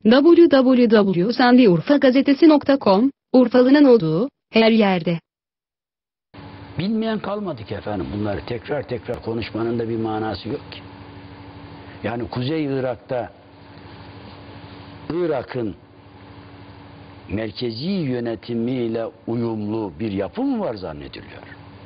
www.sendiurfagazetesi.com, Urfalı'nın olduğu her yerde. Bilmeyen kalmadı ki efendim. Bunları tekrar tekrar konuşmanın da bir manası yok ki. Yani Kuzey Irak'ta Irak'ın merkezi yönetimiyle uyumlu bir yapı mı var zannediliyor?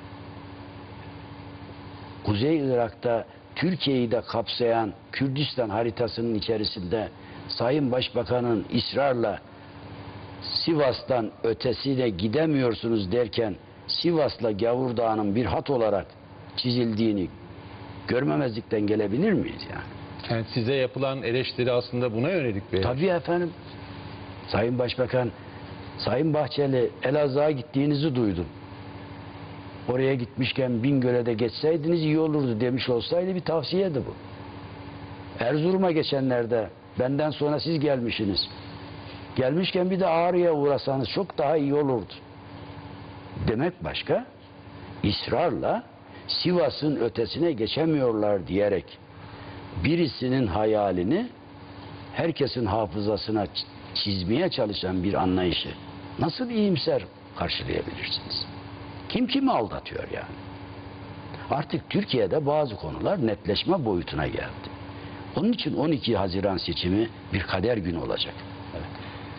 Kuzey Irak'ta Türkiye'yi de kapsayan Kürdistan haritasının içerisinde Sayın Başbakan'ın ısrarla Sivas'tan ötesine gidemiyorsunuz derken Sivas'la Gavurdağ'ın bir hat olarak çizildiğini görmemezlikten gelebilir miyiz yani? Yani size yapılan eleştiri aslında buna yönelik bir... Tabii efendim. Sayın Başbakan, Sayın Bahçeli Elazığ'a gittiğinizi duydum. Oraya gitmişken Bingöl'e de geçseydiniz iyi olurdu demiş olsaydı bir tavsiyeydi bu. Erzurum'a geçenlerde benden sonra siz gelmişsiniz. Gelmişken bir de Ağrı'ya uğrasanız çok daha iyi olurdu. Demek başka, ısrarla Sivas'ın ötesine geçemiyorlar diyerek birisinin hayalini herkesin hafızasına çizmeye çalışan bir anlayışı nasıl iyimser karşılayabilirsiniz? Kim kimi aldatıyor yani? Artık Türkiye'de bazı konular netleşme boyutuna geldi. Onun için 12 Haziran seçimi bir kader günü olacak. Evet.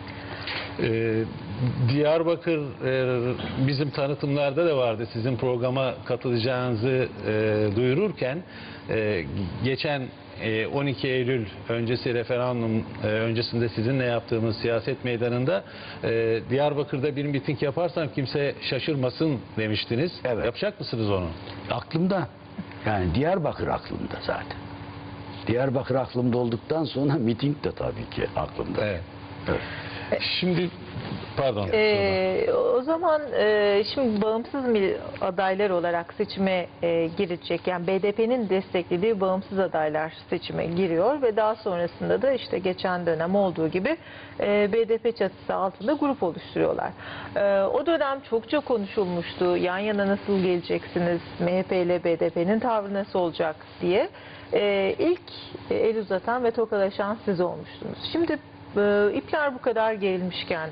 Diyarbakır bizim tanıtımlarda da vardı. Sizin programa katılacağınızı duyururken geçen 12 Eylül öncesi referandum öncesinde sizinle yaptığımız siyaset meydanında Diyarbakır'da bir miting yaparsam kimse şaşırmasın demiştiniz. Evet. Yapacak mısınız onu? Aklımda. Yani Diyarbakır aklımda zaten. Diyarbakır aklımda olduktan sonra miting de tabii ki aklımda. Evet. Evet. Şimdi pardon. O zaman şimdi bağımsız adaylar olarak seçime girecek. Yani BDP'nin desteklediği bağımsız adaylar seçime giriyor ve daha sonrasında da işte geçen dönem olduğu gibi BDP çatısı altında grup oluşturuyorlar. O dönem çokça konuşulmuştu. Yan yana nasıl geleceksiniz? MHP ile BDP'nin tavrı nasıl olacak diye. İlk el uzatan ve tokalaşan siz olmuştunuz. Şimdi ipler bu kadar gerilmişken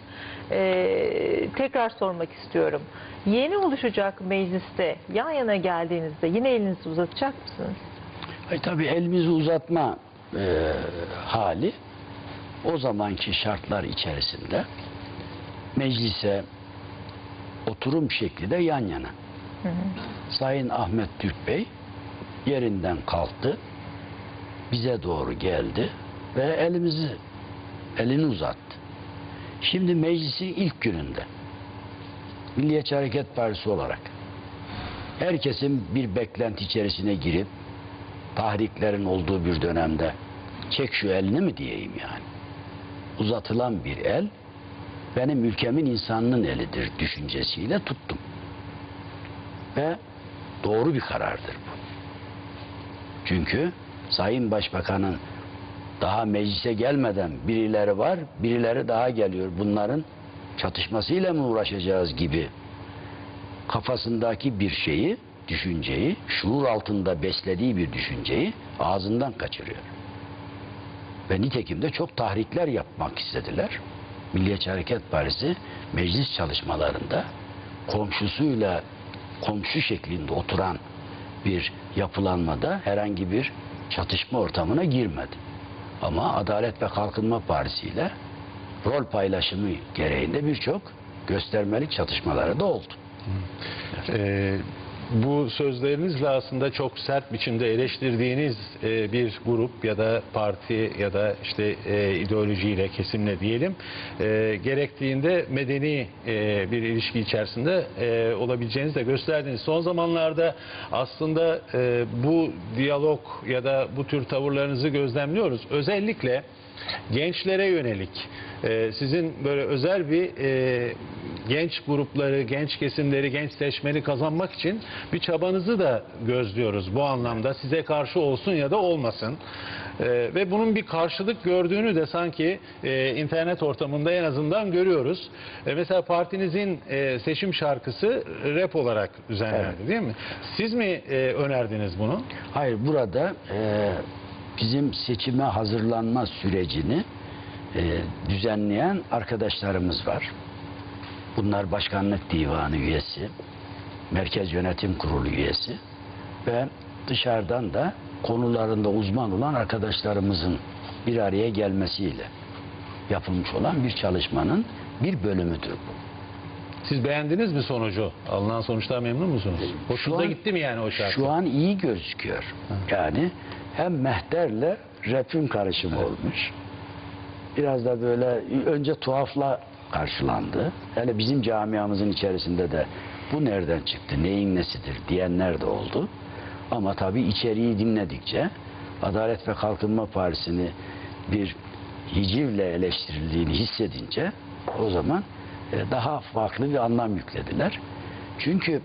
tekrar sormak istiyorum. Yeni oluşacak mecliste yan yana geldiğinizde yine elinizi uzatacak mısınız? Tabii elimizi uzatma hali o zamanki şartlar içerisinde meclise oturum şekli de yan yana. Hı hı. Sayın Ahmet Türk Bey yerinden kalktı, bize doğru geldi ve elini uzattı. Şimdi meclisin ilk gününde Milliyetçi Hareket Partisi olarak herkesin bir beklenti içerisine girip tahriklerin olduğu bir dönemde çek şu elini mi diyeyim yani. Uzatılan bir el benim ülkemin insanının elidir düşüncesiyle tuttum. Ve doğru bir karardır bu. Çünkü Sayın Başbakan'ın daha meclise gelmeden birileri var, birileri daha geliyor. Bunların çatışmasıyla mı uğraşacağız gibi kafasındaki bir şeyi, düşünceyi, şuur altında beslediği bir düşünceyi ağzından kaçırıyor. Ve nitekim de çok tahrikler yapmak istediler. Milliyetçi Hareket Partisi meclis çalışmalarında komşusuyla komşu şeklinde oturan bir yapılanmada herhangi bir çatışma ortamına girmedi. Ama Adalet ve Kalkınma Partisi ile rol paylaşımı gereğinde birçok göstermelik çatışmaları da oldu. Bu sözlerinizle aslında çok sert biçimde eleştirdiğiniz bir grup ya da parti ya da işte ideolojiyle, kesimle diyelim gerektiğinde medeni bir ilişki içerisinde olabileceğinizi de gösterdiniz. Son zamanlarda aslında bu diyalog ya da bu tür tavırlarınızı gözlemliyoruz. Özellikle gençlere yönelik sizin böyle özel bir genç grupları, genç kesimleri, genç seçmeni kazanmak için bir çabanızı da gözlüyoruz bu anlamda. Size karşı olsun ya da olmasın. Ve bunun bir karşılık gördüğünü de sanki internet ortamında en azından görüyoruz. Mesela partinizin seçim şarkısı rap olarak düzenlendi, evet, değil mi? Siz mi önerdiniz bunu? Hayır, burada bizim seçime hazırlanma sürecini düzenleyen arkadaşlarımız var. Bunlar Başkanlık Divanı üyesi, Merkez Yönetim Kurulu üyesi ve dışarıdan da konularında uzman olan arkadaşlarımızın bir araya gelmesiyle yapılmış olan bir çalışmanın bir bölümüdür bu. Siz beğendiniz mi sonucu? Alınan sonuçtan memnun musunuz? Hoşunuza gitti mi yani o şarkı? Şu an iyi gözüküyor. Yani hem mehterle rap'in karışımı olmuş. Biraz da böyle önce tuhafla karşılandı. Yani bizim camiamızın içerisinde de bu nereden çıktı, neyin nesidir diyenler de oldu. Ama tabii içeriği dinledikçe Adalet ve Kalkınma Partisi'ni bir hicivle eleştirildiğini hissedince o zaman daha farklı bir anlam yüklediler. Çünkü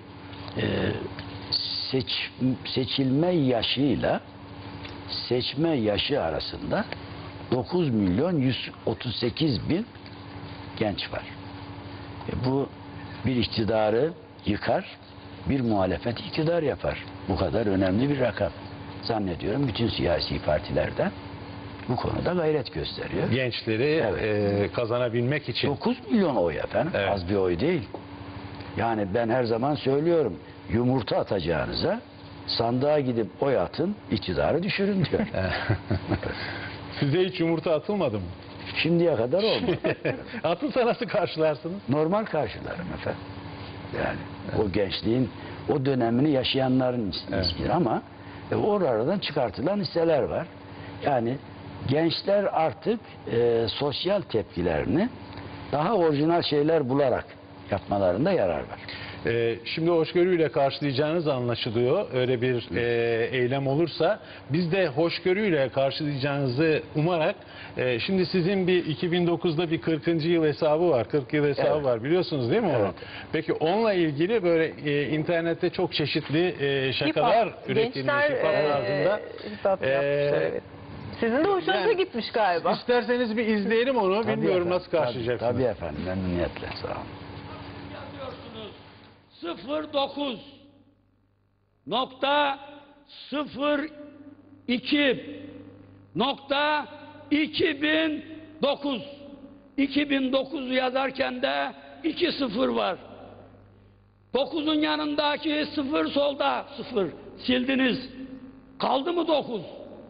seçilme yaşıyla seçme yaşı arasında 9 milyon 138 bin genç var. Bu bir iktidarı yıkar, bir muhalefet iktidar yapar. Bu kadar önemli bir rakam. Zannediyorum bütün siyasi partilerden bu konuda gayret gösteriyor. Gençleri kazanabilmek için. 9 milyon oy efendim. Evet. Az bir oy değil. Yani ben her zaman söylüyorum, yumurta atacağınıza sandığa gidip oy atın, iktidarı düşürün diyor. Size hiç yumurta atılmadı mı? Şimdiye kadar oldu. Atılsa nasıl karşılarsınız? Normal karşılarım efendim. Yani o gençliğin o dönemini yaşayanların istiyor ama oralardan çıkartılan hisseler var. Yani gençler artık sosyal tepkilerini daha orijinal şeyler bularak yapmalarında yarar var. Şimdi hoşgörüyle karşılayacağınız anlaşılıyor. Öyle bir eylem olursa biz de hoşgörüyle karşılayacağınızı umarak şimdi sizin bir 2009'da bir 40. yıl hesabı var. 40 yıl hesabı Evet. var. Biliyorsunuz değil mi onu? Evet. Peki onunla ilgili böyle internette çok çeşitli şakalar üretilmiş. Gençler Hip-hop tarzında. hip-hop yapmışlar, evet. Sizin de hoşunuza Yani- gitmiş galiba. İsterseniz bir izleyelim onu. Tabii Bilmiyorum efendim, nasıl karşılayacaksınız. Tabii efendim, memnuniyetle, sağ olun. 09 nokta 02 nokta 2009 2009'u yazarken de 2-0 var. 9'un yanındaki 0 solda 0 sildiniz. Kaldı mı 9?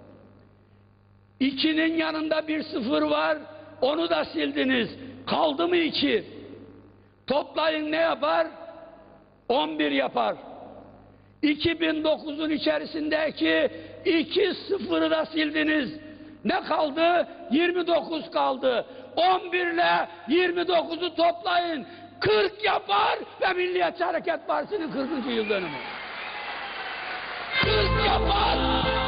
2'nin yanında bir 0 var. Onu da sildiniz. Kaldı mı 2? Toplayın ne yapar? 11 yapar. 2009'un içerisindeki 2-0'ı da sildiniz. Ne kaldı? 29 kaldı. 11 ile 29'u toplayın. 40 yapar ve Milliyetçi Hareket Partisi'nin 40. yıl dönümü. 40 yapar.